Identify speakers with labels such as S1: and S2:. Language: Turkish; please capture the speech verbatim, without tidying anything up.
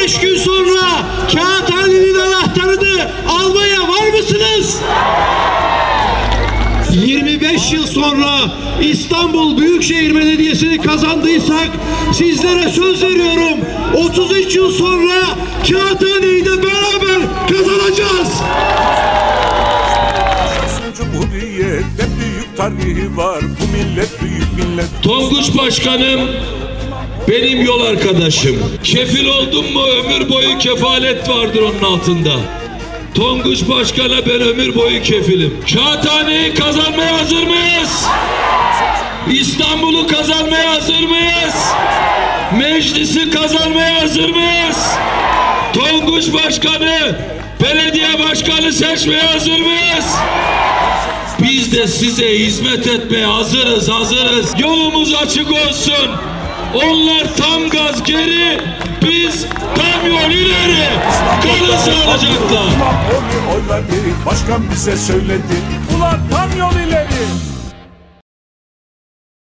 S1: beş gün sonra Kağıthane'nin anahtarını almaya var mısınız? yirmi beş yıl sonra İstanbul Büyükşehir Belediyesi'ni kazandıysak sizlere söz veriyorum, otuz üç yıl sonra Kağıthane'yi de beraber kazanacağız.
S2: Cumhuriyette büyük tarihi var, bu millet büyük millet.
S3: Tonguç Başkanım benim yol arkadaşım. Kefil oldum mu ömür boyu kefalet vardır onun altında. Tonguç Başkan'a ben ömür boyu kefilim. Kağıthane'yi kazanmaya hazır mıyız? İstanbul'u kazanmaya hazır mıyız? Meclisi kazanmaya hazır mıyız? Tonguç Başkan'ı belediye başkanı seçmeye hazır mıyız? Biz de size hizmet etmeye hazırız, hazırız. Yolumuz açık olsun. Onlar tam gaz geri, biz tam yol ileri. Kalın sağlıcakla.
S2: Ulan oy oy verdi, başkan bize söyledi. Ulan tam yol ileri.